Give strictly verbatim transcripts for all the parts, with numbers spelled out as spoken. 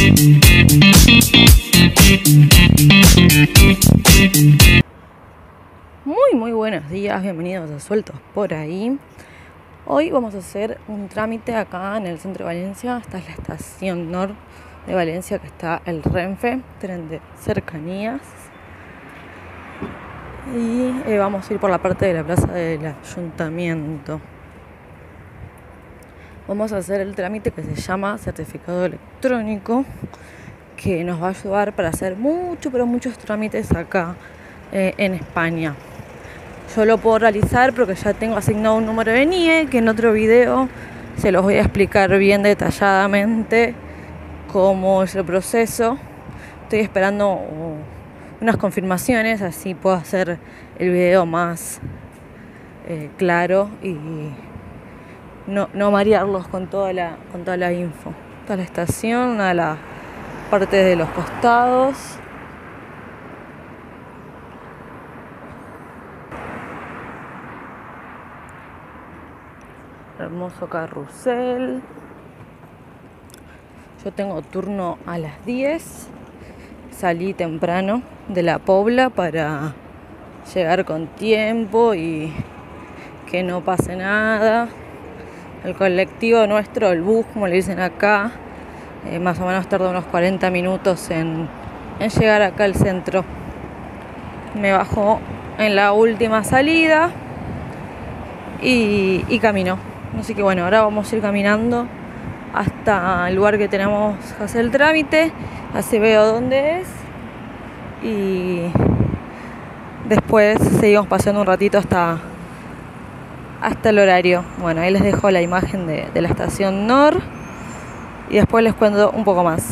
Muy muy buenos días, bienvenidos a Sueltos por Ahí. Hoy vamos a hacer un trámite acá en el centro de Valencia. Esta es la estación norte de Valencia, que está el Renfe, tren de cercanías. Y eh, vamos a ir por la parte de la plaza del ayuntamiento. Vamos a hacer el trámite que se llama certificado electrónico, que nos va a ayudar para hacer mucho, pero muchos trámites acá eh, en España. Yo lo puedo realizar porque ya tengo asignado un número de N I E, que en otro video se los voy a explicar bien detalladamente cómo es el proceso. Estoy esperando unas confirmaciones, así puedo hacer el video más eh, claro y no, no marearlos con toda la, con toda la info. Toda la estación, una de las partes de los costados. Hermoso carrusel. Yo tengo turno a las diez. Salí temprano de la Pobla para llegar con tiempo y que no pase nada. El colectivo nuestro, el bus, como le dicen acá, eh, más o menos tarda unos cuarenta minutos en, en llegar acá al centro. Me bajo en la última salida y, y camino. Así que bueno, ahora vamos a ir caminando hasta el lugar que tenemos que hacer el trámite. Así veo dónde es. Y después seguimos paseando un ratito hasta, hasta el horario. Bueno, ahí les dejo la imagen de, de la estación Nor. Y después les cuento un poco más.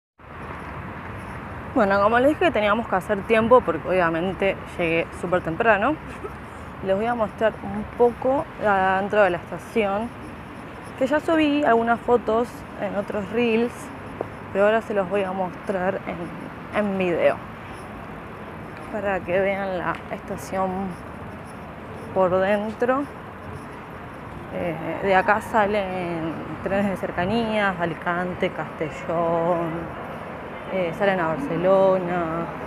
Bueno, como les dije, teníamos que hacer tiempo porque obviamente llegué súper temprano. Les voy a mostrar un poco adentro de la estación, que ya subí algunas fotos en otros reels, pero ahora se los voy a mostrar en, en video para que vean la estación por dentro. Eh, de acá salen trenes de cercanías, Alicante, Castellón, eh, salen a Barcelona,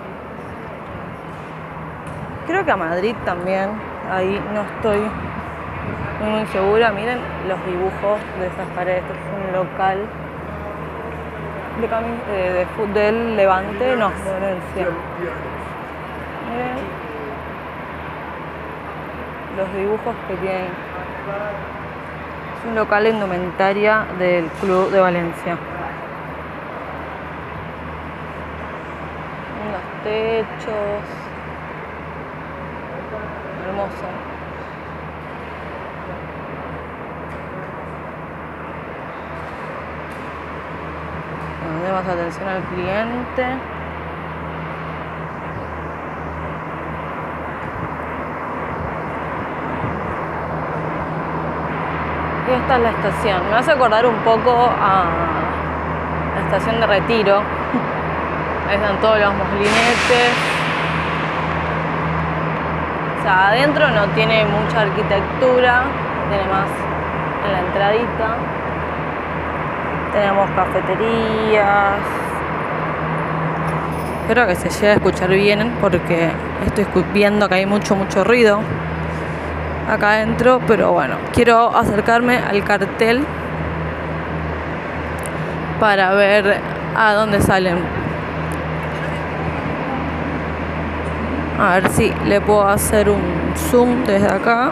creo que a Madrid también. Ahí no estoy muy, muy segura. Miren los dibujos de esas paredes. Este es un local de, cami- de, de fútbol del Levante, no, de Valencia. Miren los dibujos que tienen. Es un local de indumentaria del Club de Valencia. Los techos. Hermoso. Bueno, demos atención al cliente. Y esta es la estación. Me hace acordar un poco a la estación de Retiro. Ahí están todos los molinetes. O sea, adentro no tiene mucha arquitectura, tiene más en la entradita. Tenemos cafeterías. Espero que se llegue a escuchar bien porque estoy viendo que hay mucho, mucho ruido acá adentro, pero bueno, quiero acercarme al cartel para ver a dónde salen. A ver si le puedo hacer un zoom desde acá.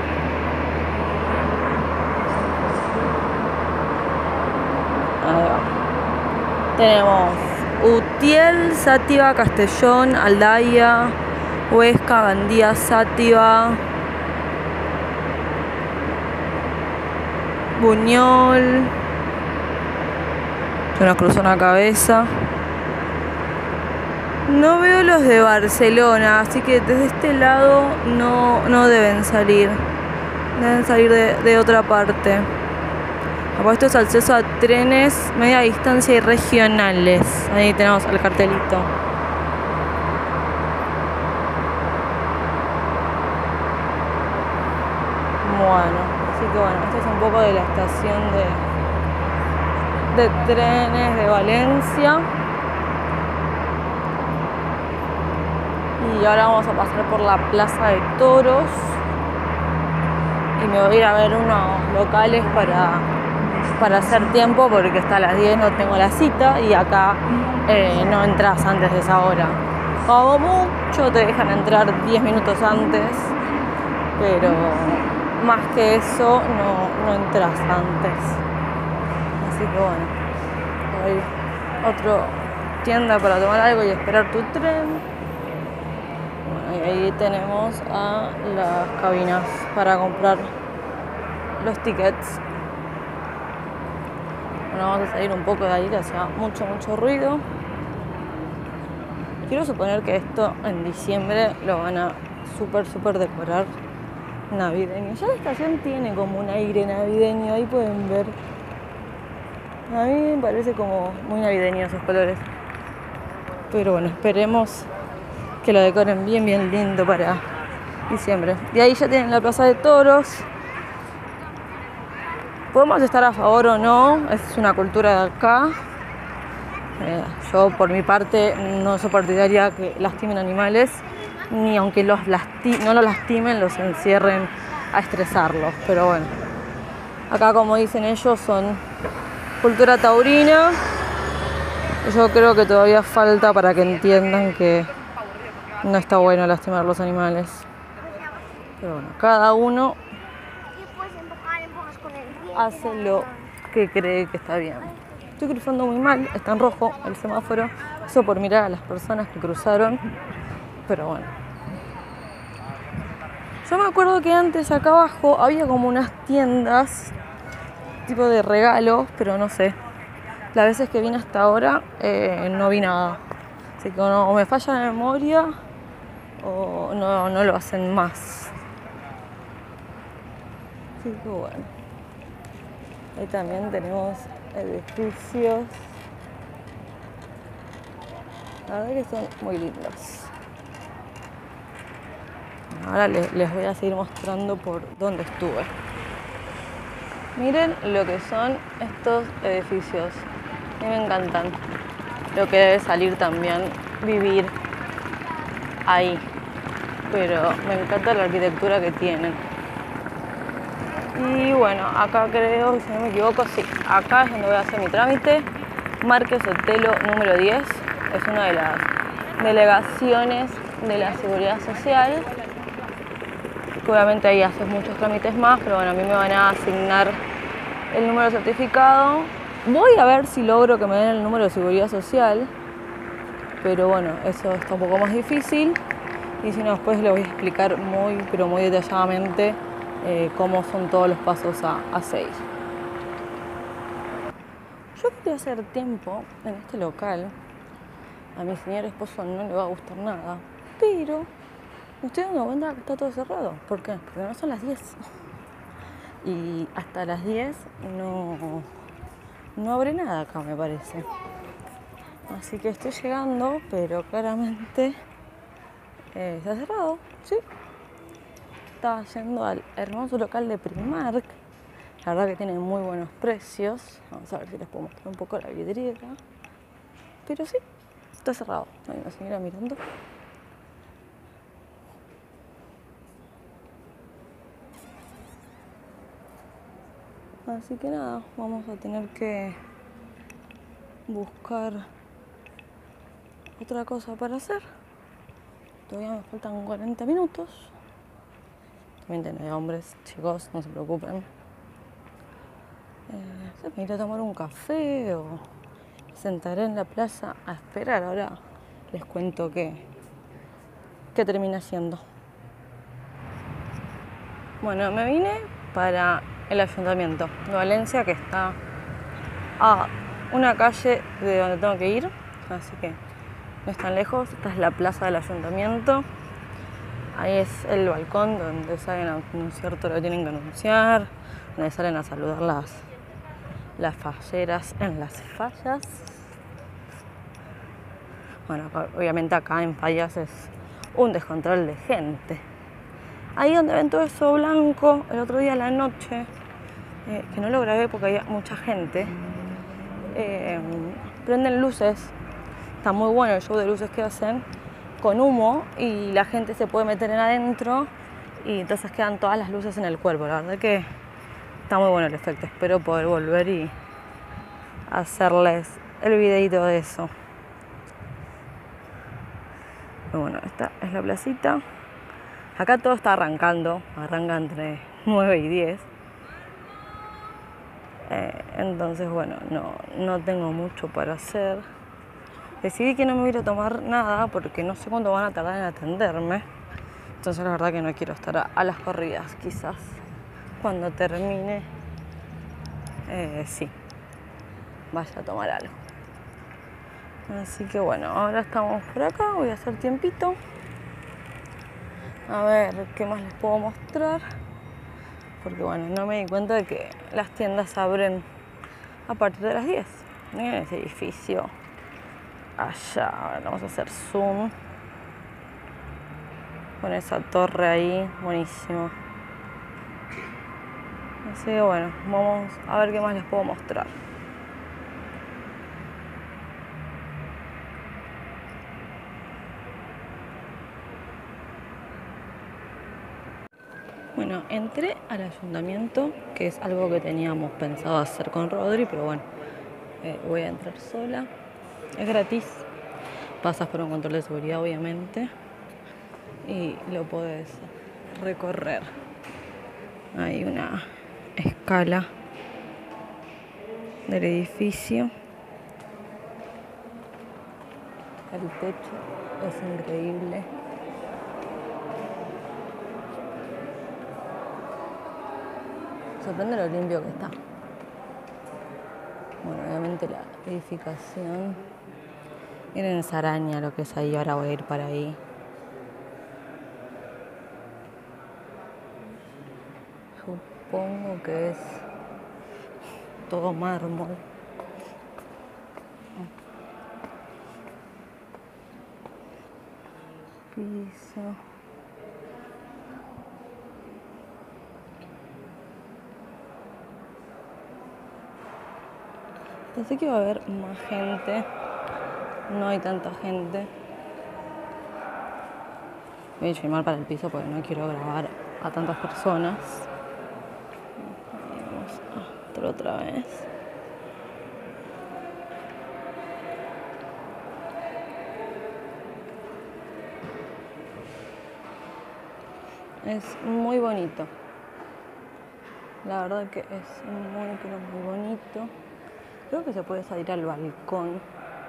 Ahí va. Tenemos Utiel, Sátiva, Castellón, Aldaya, Huesca, Gandía, Sátiva, Buñol. Se nos cruzó una cabeza. No veo los de Barcelona, así que desde este lado no, no deben salir. Deben salir de, de otra parte. Esto es acceso a trenes, media distancia y regionales. Ahí tenemos el cartelito. Bueno, así que bueno, esto es un poco de la estación de trenes de Valencia. Y ahora vamos a pasar por la Plaza de Toros. Y me voy a ir a ver unos locales para, para hacer tiempo, porque hasta las diez no tengo la cita y acá eh, no entras antes de esa hora. Como mucho te dejan entrar diez minutos antes, pero más que eso no, no entras antes. Así que bueno, hay otra tienda para tomar algo y esperar tu tren. Bueno, y ahí tenemos a las cabinas para comprar los tickets. Bueno, vamos a salir un poco de ahí, que hacía mucho, mucho ruido. Quiero suponer que esto en diciembre lo van a súper, súper decorar navideño. Ya la estación tiene como un aire navideño, ahí pueden ver. A mí me parece como muy navideño esos colores. Pero bueno, esperemos que lo decoren bien, bien lindo para diciembre. Y ahí ya tienen la Plaza de Toros. Podemos estar a favor o no, es una cultura de acá. Eh, yo por mi parte no soy partidaria que lastimen animales, ni aunque los lasti- no los lastimen, los encierren a estresarlos. Pero bueno, acá como dicen ellos son cultura taurina. Yo creo que todavía falta para que entiendan que no está bueno lastimar los animales. Pero bueno, cada uno hace lo que cree que está bien. Estoy cruzando muy mal, está en rojo el semáforo. Eso por mirar a las personas que cruzaron. Pero bueno. Yo me acuerdo que antes acá abajo había como unas tiendas tipo de regalos, pero no sé. Las veces que vine hasta ahora eh, no vi nada. Así que no, o me falla la memoria o no, no lo hacen más. Así que bueno. Ahí también tenemos edificios. La verdad que son muy lindos. Ahora les, les voy a seguir mostrando por dónde estuve. Miren lo que son estos edificios. A mí me encantan. Lo que debe salir también vivir ahí. Pero me encanta la arquitectura que tienen. Y bueno, acá creo, si no me equivoco, sí, acá es donde voy a hacer mi trámite. Márquez Sotelo número diez, es una de las delegaciones de la Seguridad Social. Obviamente ahí haces muchos trámites más, pero bueno, a mí me van a asignar el número de certificado. Voy a ver si logro que me den el número de Seguridad Social, pero bueno, eso está un poco más difícil. Y si no, después le voy a explicar muy, pero muy detalladamente Eh, cómo son todos los pasos a, a seis. Yo quería hacer tiempo en este local. A mi señor esposo no le va a gustar nada, pero me estoy dando cuenta que está todo cerrado. ¿Por qué? Porque no son las diez. Y hasta las diez no, no abre nada acá, me parece. Así que estoy llegando, pero claramente eh, está cerrado, ¿sí? Estaba yendo al hermoso local de Primark. La verdad que tiene muy buenos precios. Vamos a ver si les puedo mostrar un poco la vidriera. Pero sí, está cerrado. Hay una señora mirando. Así que nada, vamos a tener que buscar otra cosa para hacer. Todavía me faltan cuarenta minutos. También tiene hombres, chicos, no se preocupen. Eh, me iré a tomar un café o me sentaré en la plaza a esperar. Ahora les cuento qué, qué termina siendo. Bueno, me vine para el ayuntamiento de Valencia, que está a una calle de donde tengo que ir, así que no es tan lejos. Esta es la plaza del ayuntamiento. Ahí es el balcón donde salen a anunciar todo lo que tienen que anunciar, donde salen a saludar las, las falleras en las fallas. Bueno, obviamente acá en Fallas es un descontrol de gente. Ahí donde ven todo eso blanco, el otro día a la noche, eh, que no lo grabé porque había mucha gente, eh, prenden luces. Está muy bueno el show de luces que hacen con humo y la gente se puede meter en adentro y entonces quedan todas las luces en el cuerpo. La verdad que está muy bueno el efecto. Espero poder volver y hacerles el videito de eso. Pero bueno, esta es la placita. Acá todo está arrancando, arranca entre nueve y diez. Eh, entonces, bueno, no, no tengo mucho para hacer. Decidí que no me voy a ir a tomar nada porque no sé cuánto van a tardar en atenderme. Entonces la verdad que no quiero estar a, a las corridas. Quizás cuando termine, eh, sí, vaya a tomar algo. Así que bueno, ahora estamos por acá, voy a hacer tiempito. A ver qué más les puedo mostrar. Porque bueno, no me di cuenta de que las tiendas abren a partir de las diez. Miren ese edificio. Allá, a ver, vamos a hacer zoom. Con esa torre ahí, buenísimo. Así que bueno, vamos a ver qué más les puedo mostrar. Bueno, entré al ayuntamiento, que es algo que teníamos pensado hacer con Rodri, pero bueno, eh, voy a entrar sola. Es gratis, pasas por un control de seguridad obviamente y lo podés recorrer. Hay una escala del edificio. El techo es increíble. Sorprende lo limpio que está. Bueno, obviamente la edificación. Miren esa araña, lo que es ahí. Ahora voy a ir para ahí. Supongo que es todo mármol. Piso. Pensé que iba a haber más gente. No hay tanta gente. Voy a filmar para el piso porque no quiero grabar a tantas personas. Y vamos a entrar otra vez. Es muy bonito. La verdad que es muy, pero muy bonito. Creo que se puede salir al balcón.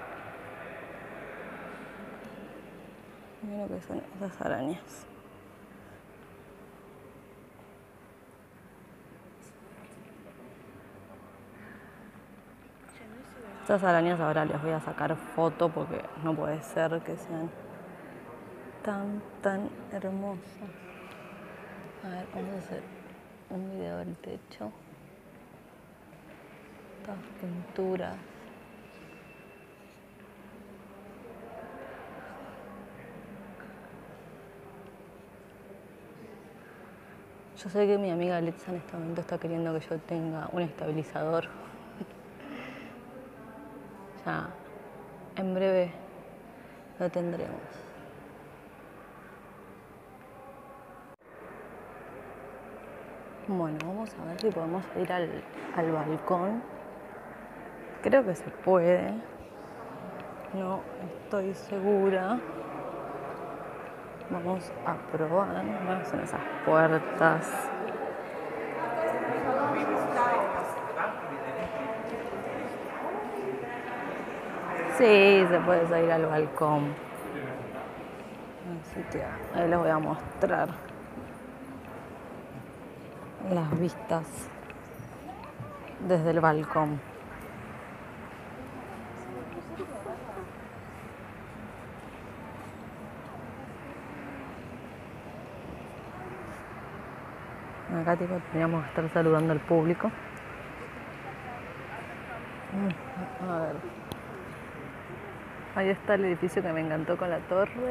Mira lo que son esas arañas. Estas arañas ahora les voy a sacar foto porque no puede ser que sean tan, tan hermosas. A ver, vamos a hacer un video del techo. Estas pinturas. Yo sé que mi amiga Alexa en este momento está queriendo que yo tenga un estabilizador. Ya, en breve lo tendremos. Bueno, vamos a ver si podemos ir al, al balcón. Creo que se puede. No estoy segura. Vamos a probar. Vamos en esas puertas. Sí, se puede salir al balcón. Así que ahí les voy a mostrar las vistas desde el balcón. Acá tipo teníamos que estar saludando al público. A ver. Ahí está el edificio que me encantó con la torre.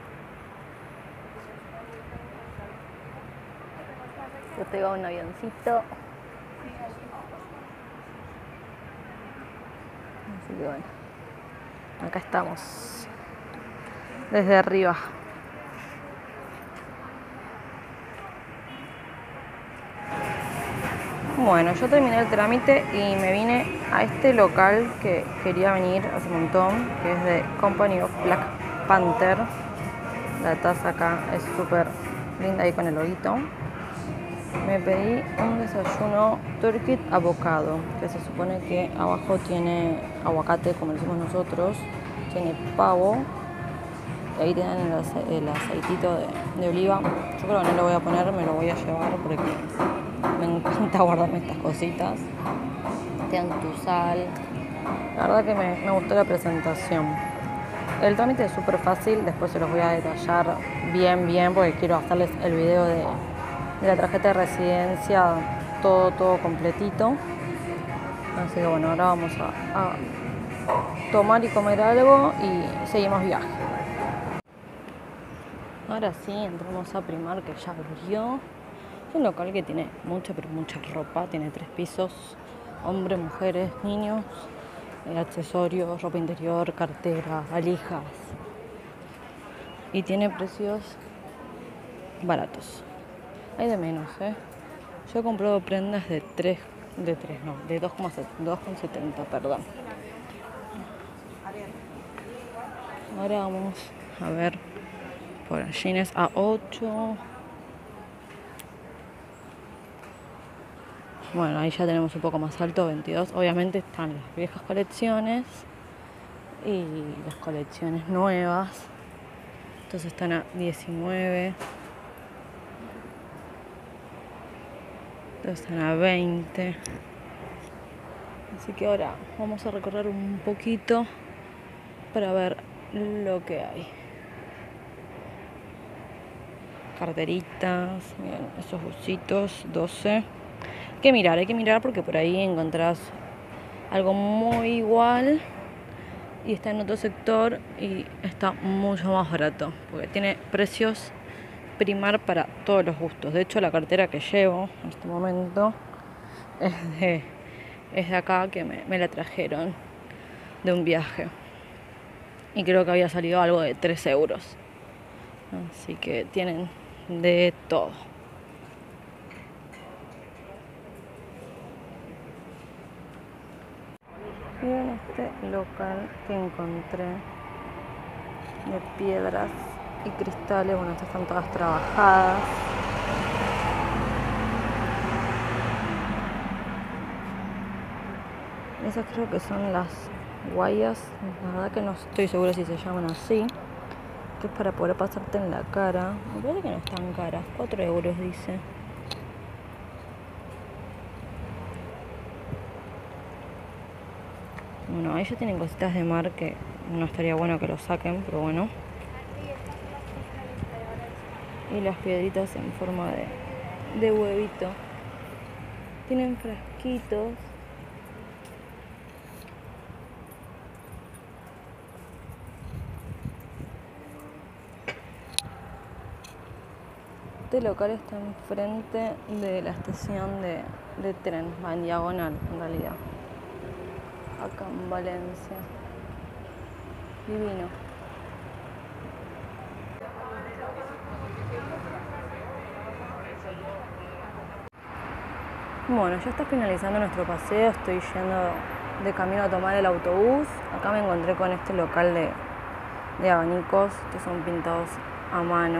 Yo tengo un avioncito. Así que bueno, acá estamos, desde arriba. Bueno, yo terminé el trámite y me vine a este local que quería venir hace un montón, que es de Company of Black Panther. La taza acá es súper linda ahí con el loguito. Me pedí un desayuno turkey avocado, que se supone que abajo tiene aguacate, como decimos nosotros, tiene pavo, y ahí tienen el, ace el aceitito de, de oliva. Yo creo que no lo voy a poner, me lo voy a llevar porque me encanta guardarme estas cositas. Tienen tu sal. La verdad que me, me gustó la presentación. El trámite es súper fácil, después se los voy a detallar bien, bien, porque quiero hacerles el video de, de la tarjeta de residencia, todo, todo completito. Así que bueno, ahora vamos a, a tomar y comer algo y seguimos viaje. Ahora sí, entramos a Primark, que ya abrió. Es un local que tiene mucha, pero mucha ropa. Tiene tres pisos, hombres, mujeres, niños, eh, accesorios, ropa interior, carteras, valijas. Y tiene precios baratos. Hay de menos, ¿eh? Yo he comprado prendas de tres, de tres no, de dos coma setenta, perdón. Ahora vamos a ver por jeans a ocho. Bueno, ahí ya tenemos un poco más alto, veintidós. Obviamente están las viejas colecciones y las colecciones nuevas. Entonces están a diecinueve. Entonces están a veinte. Así que ahora vamos a recorrer un poquito para ver lo que hay. Carteritas, miren, esos bucitos, doce. Hay que mirar, hay que mirar porque por ahí encontrás algo muy igual y está en otro sector y está mucho más barato porque tiene precios Primark para todos los gustos. De hecho, la cartera que llevo en este momento es de, es de acá, que me, me la trajeron de un viaje y creo que había salido algo de tres euros. Así que tienen de todo. Y en este local que encontré de piedras y cristales, bueno, estas están todas trabajadas. Esas creo que son las guayas, la verdad que no estoy segura si se llaman así, que es para poder pasarte en la cara. Me parece que no están caras, cuatro euros dice. Bueno, ahí ya tienen cositas de mar que no estaría bueno que lo saquen, pero bueno. Y las piedritas en forma de, de huevito. Tienen frasquitos. Este local está enfrente de la estación de, de tren, va en diagonal en realidad. Acá en Valencia. Divino. Bueno, ya está finalizando nuestro paseo, estoy yendo de camino a tomar el autobús. Acá me encontré con este local de, de abanicos que son pintados a mano.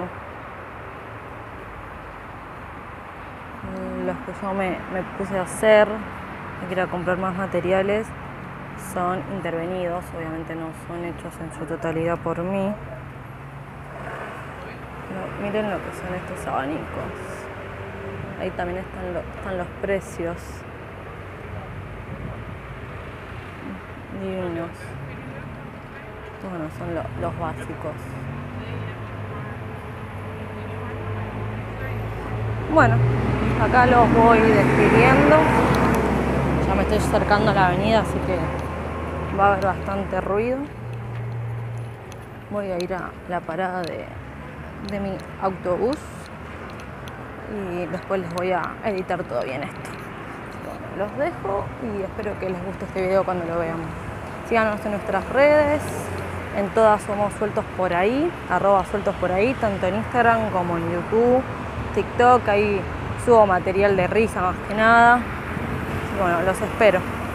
Los que yo me, me puse a hacer, que quiero comprar más materiales, son intervenidos, obviamente no son hechos en su totalidad por mí. Pero miren lo que son estos abanicos. Ahí también están, lo, están los precios. Divinos. Estos bueno, son lo, los básicos. Bueno, acá los voy despidiendo. Ya me estoy acercando a la avenida, así que va a haber bastante ruido. Voy a ir a la parada de, de mi autobús y después les voy a editar todo bien esto. Bueno, los dejo y espero que les guste este video cuando lo vean. Síganos en nuestras redes, en todas somos Sueltos Por Ahí, arroba Sueltos Por Ahí, tanto en Instagram como en YouTube, TikTok, ahí subo material de risa más que nada. Y bueno, los espero.